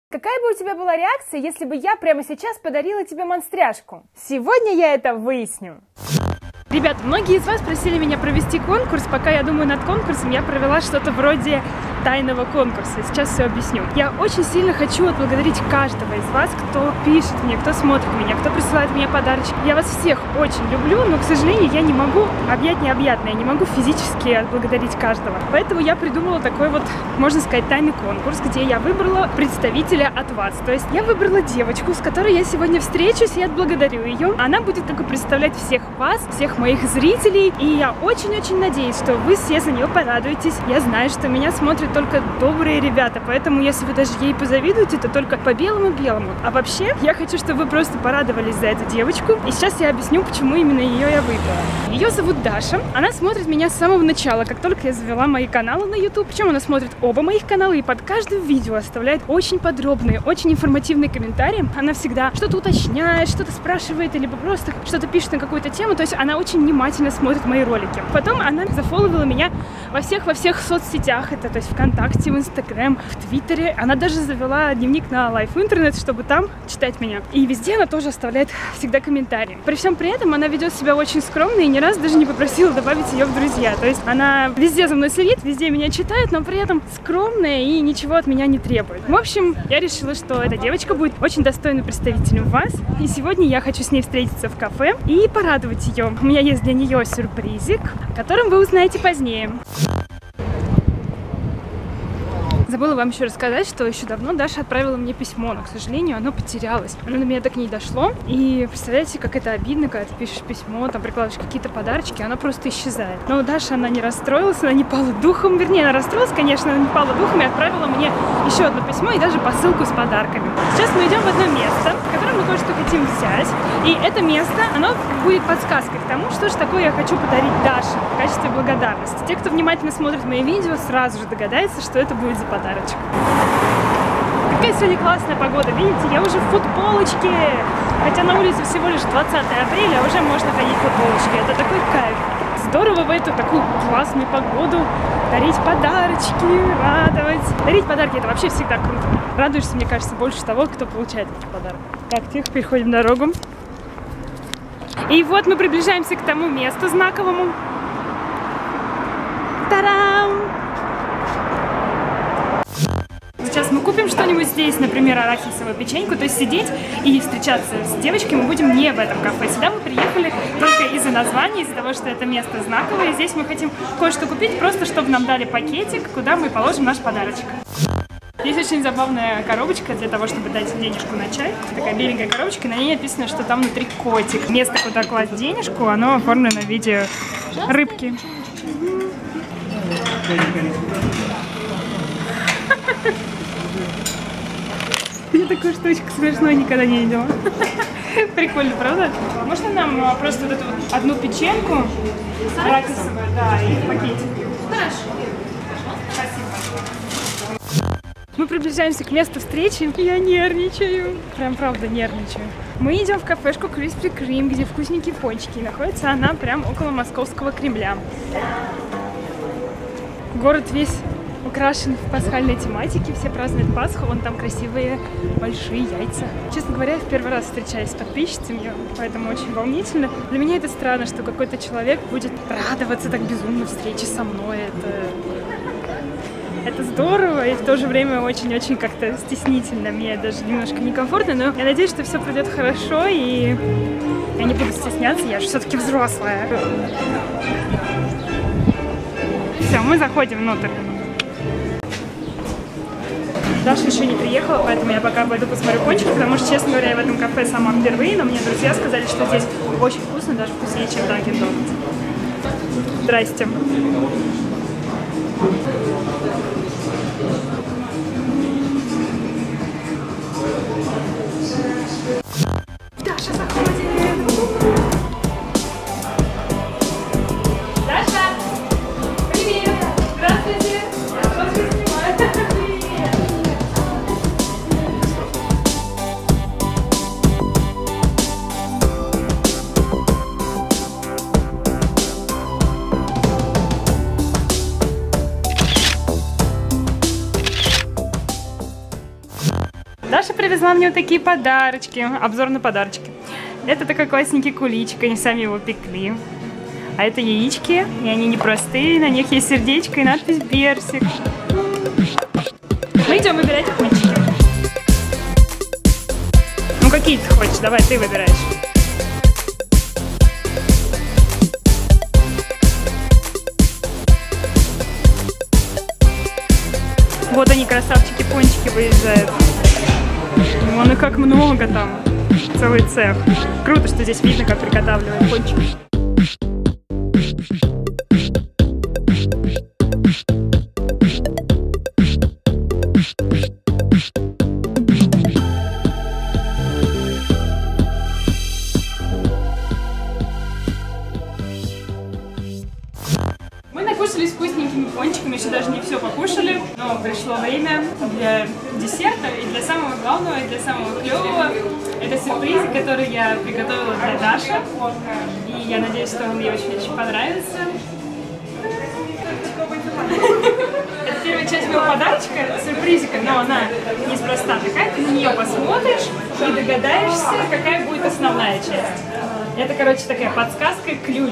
Какая бы у тебя была реакция, если бы я прямо сейчас подарила тебе монстряшку? Сегодня я это выясню. Ребят, многие из вас просили меня провести конкурс. Пока я думаю над конкурсом, я провела что-то вроде тайного конкурса. Сейчас все объясню. Я очень сильно хочу отблагодарить каждого из вас, кто пишет мне, кто смотрит меня, кто присылает мне подарочки. Я вас всех очень люблю, но, к сожалению, я не могу объять необъятное, я не могу физически отблагодарить каждого. Поэтому я придумала такой вот, можно сказать, тайный конкурс, где я выбрала представителя от вас. То есть я выбрала девочку, с которой я сегодня встречусь и отблагодарю ее. Она будет как бы представлять всех вас, всех моих зрителей. И я очень-очень надеюсь, что вы все за нее порадуетесь. Я знаю, что меня смотрят только добрые ребята, поэтому если вы даже ей позавидуете, то только по белому-белому. А вообще, я хочу, чтобы вы просто порадовались за эту девочку. И сейчас я объясню, почему именно ее я выбрала. Ее зовут Даша. Она смотрит меня с самого начала, как только я завела мои каналы на YouTube. Причем она смотрит оба моих канала и под каждым видео оставляет очень подробные, очень информативные комментарии. Она всегда что-то уточняет, что-то спрашивает, либо просто что-то пишет на какую-то тему. То есть она очень внимательно смотрит мои ролики. Потом она зафолловила меня во всех соцсетях. Это, то есть ВКонтакте, в Инстаграм, в Твиттере. Она даже завела дневник на Live Интернет, чтобы там читать меня. И везде она тоже оставляет всегда комментарии. При всем при этом она ведет себя очень скромно и ни разу даже не попросила добавить ее в друзья. То есть она везде за мной следит, везде меня читает, но при этом скромная и ничего от меня не требует. В общем, я решила, что эта девочка будет очень достойным представителем вас. И сегодня я хочу с ней встретиться в кафе и порадовать ее. У меня есть для нее сюрпризик, о котором вы узнаете позднее. Забыла вам еще рассказать, что еще давно Даша отправила мне письмо, но, к сожалению, оно потерялось. Оно на меня так и не дошло. И представляете, как это обидно, когда ты пишешь письмо, там прикладываешь какие-то подарочки, оно просто исчезает. Но Даша, она не расстроилась, она не пала духом. Вернее, она расстроилась, конечно, она не пала духом и отправила мне еще одно письмо и даже посылку с подарками. Сейчас мы идем в одно место, в котором мы кое-что хотим взять. И это место, оно будет подсказкой к тому, что же такое я хочу подарить Даше в качестве благодарности. Те, кто внимательно смотрит мои видео, сразу же догадается, что это будет за подарочек. Какая сегодня классная погода, видите, я уже в футболочке, хотя на улице всего лишь 20 апреля, а уже можно ходить в футболочке, это такой кайф. Здорово в эту такую классную погоду дарить подарочки, радовать. Дарить подарки — это вообще всегда круто. Радуешься, мне кажется, больше того, кто получает эти подарки. Так, тихо, переходим дорогу. И вот мы приближаемся к тому месту знаковому. Та-дам! Сейчас мы купим что-нибудь здесь, например, арахисовую печеньку, то есть сидеть и встречаться с девочкой мы будем не в этом кафе. Сюда мы приехали только из-за названия, из-за того, что это место знаковое. Здесь мы хотим кое-что купить, просто чтобы нам дали пакетик, куда мы положим наш подарочек. Здесь очень забавная коробочка для того, чтобы дать денежку на чай. Такая беленькая коробочка, и на ней написано, что там внутри котик. Место, куда класть денежку, оно оформлено в виде рыбки. Я такую штучку смешную никогда не видела. Прикольно, правда? Можно нам просто вот эту вот одну печеньку арахисовую, да, и пакетик? Хорошо. Спасибо. Мы приближаемся к месту встречи. Я нервничаю. Прям правда нервничаю. Мы идем в кафешку Krispy Kreme, где вкусненькие пончики. И находится она прям около Московского Кремля. Город весь украшен в пасхальной тематике, все празднуют Пасху, вон там красивые большие яйца. Честно говоря, я в первый раз встречаюсь с подписчицами, поэтому очень волнительно. Для меня это странно, что какой-то человек будет радоваться так безумно встрече со мной. Это здорово и в то же время очень-очень как-то стеснительно. Мне даже немножко некомфортно, но я надеюсь, что все пройдет хорошо и я не буду стесняться, я же все-таки взрослая. Все, мы заходим внутрь. Даша еще не приехала, поэтому я пока пойду посмотрю пончик, потому что, честно говоря, я в этом кафе сама впервые, но мне друзья сказали, что здесь очень вкусно, даже вкуснее, чем Dunkin' Donuts. Здрасте. Даша, заходим! Даша! Привет! Здравствуйте! Вас не снимают. Даша привезла мне вот такие подарочки. Обзор на подарочки. Это такой классненький куличик, они сами его пекли. А это яички, и они непростые, на них есть сердечко и надпись «Берсик». Мы идем выбирать пончики. Ну какие ты хочешь? Давай, ты выбираешь. Вот они, красавчики, пончики выезжают. Вон и как много там. Целый цех. Круто, что здесь видно, как приготавливают пончики. Мы накушались вкусненькими пончиками, еще даже не все покушали, но пришло время для десерта и для самого главного, и для самого клевого. Это сюрприз, который я приготовила для Даши, и я надеюсь, что он ей очень-очень понравится. Это первая часть моего подарочка, сюрпризика, но она неспроста такая, ты на нее посмотришь и догадаешься, какая будет основная часть. Это, короче, такая подсказка, ключ.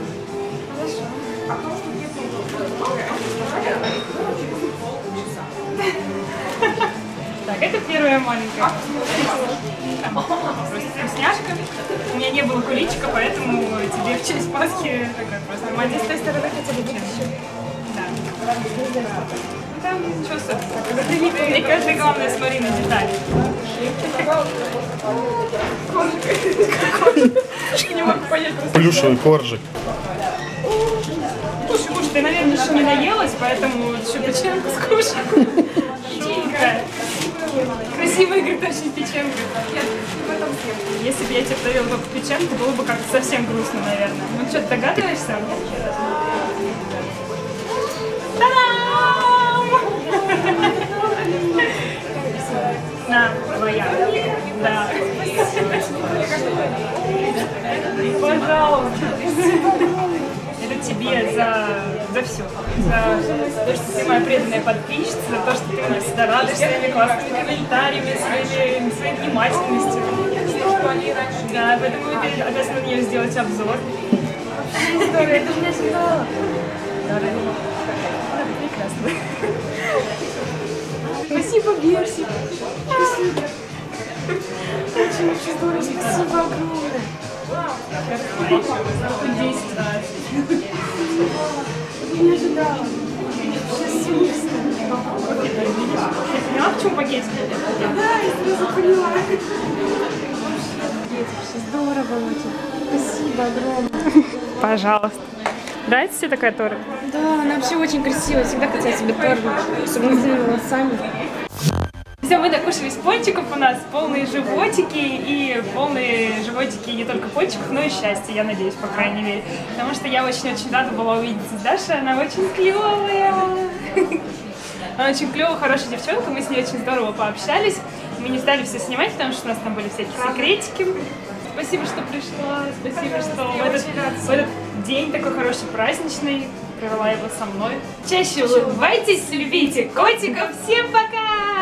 Так, это первая маленькая. Просто вкусняшка. У меня не было куличика, поэтому тебе в честь Пасхи такая просто молодец. С той стороны хотя бы будет еще. Да. Ну там ничего особенного. Мне кажется, главное, смотри на детали. Не могу понять просто. Плюшевый коржик. Слушай, ты, наверное, еще не наелась, поэтому еще печенку скушай. Печенька. Красивая, говорит, очень печенка. Если бы я тебе подарила только печенку, было бы как-то совсем грустно, наверное. Ну что, ты догадываешься? Та-дам! На, твоя. Да. Пожалуйста. Это тебе за все. За то, что ты моя преданная подписчица, за то, что ты меня всегда радуешь своими классными комментариями, своей внимательностью. Да, поэтому мы обязаны на нее сделать обзор. Здорово, я даже не ожидала. Прекрасно. Спасибо, Берсик. Спасибо. Очень здорово, спасибо огромное. 10 раз. Не ожидала. Сейчас вкусно. Ты поняла, почему пакетик? Да, я сразу поняла. Здорово очень. Спасибо огромное. Пожалуйста. Нравится тебе такая Тора? Да, она вообще очень красивая. Всегда хотела себе Тору, особенно с длинными волосами. Все, мы накушались пончиков, у нас полные животики, и полные животики не только пончиков, но и счастья, я надеюсь, по крайней мере. Потому что я очень-очень рада была увидеться с Дашей, она очень клевая. Она очень клевая, хорошая девчонка, мы с ней очень здорово пообщались. Мы не стали все снимать, потому что у нас там были всякие секретики. Спасибо, что пришла, спасибо, что в этот день такой хороший, праздничный, провела его со мной. Чаще улыбайтесь, любите котиков, всем пока!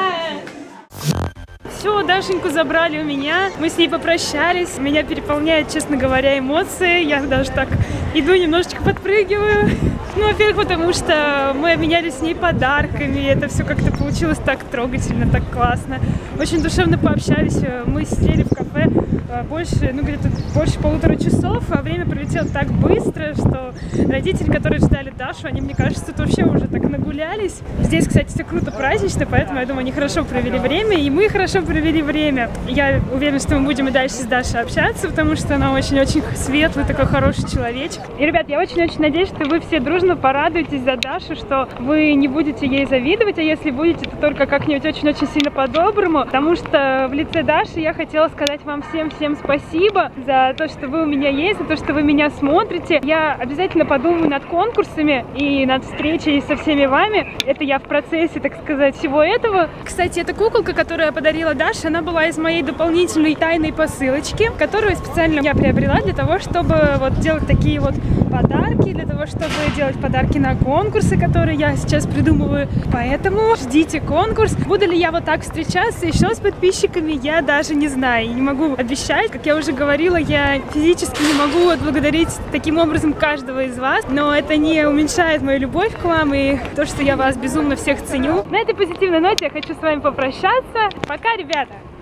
Все, Дашеньку забрали у меня, мы с ней попрощались, меня переполняют, честно говоря, эмоции, я даже так иду, немножечко подпрыгиваю. Ну, во-первых, потому что мы обменялись с ней подарками, это все как-то получилось так трогательно, так классно. Очень душевно пообщались, мы сидели в кафе больше, ну, где-то больше 1,5 часов, а время пролетело так быстро, что родители, которые ждали Дашу, они, мне кажется, тут вообще уже так нагулялись. Здесь, кстати, все круто празднично, поэтому, я думаю, они хорошо провели время, и мы хорошо провели время. Я уверена, что мы будем и дальше с Дашей общаться, потому что она очень-очень светлый, такой хороший человечек. И, ребят, я очень-очень надеюсь, что вы все дружно порадуетесь за Дашу, что вы не будете ей завидовать, а если будете, то только как-нибудь очень-очень сильно по-доброму, потому что в лице Даши я хотела сказать вам всем спасибо за то, что вы у меня есть, за то, что вы меня смотрите. Я обязательно подумаю над конкурсами и над встречей со всеми вами. Это я в процессе, так сказать, всего этого. Кстати, эта куколка, которую я подарила Даше, она была из моей дополнительной тайной посылочки, которую специально я приобрела для того, чтобы вот делать такие вот подарки, для того, чтобы делать покупать подарки на конкурсы, которые я сейчас придумываю. Поэтому ждите конкурс. Буду ли я вот так встречаться еще с подписчиками, я даже не знаю. Не могу обещать. Как я уже говорила, я физически не могу отблагодарить таким образом каждого из вас. Но это не уменьшает мою любовь к вам и то, что я вас безумно всех ценю. На этой позитивной ноте я хочу с вами попрощаться. Пока, ребята!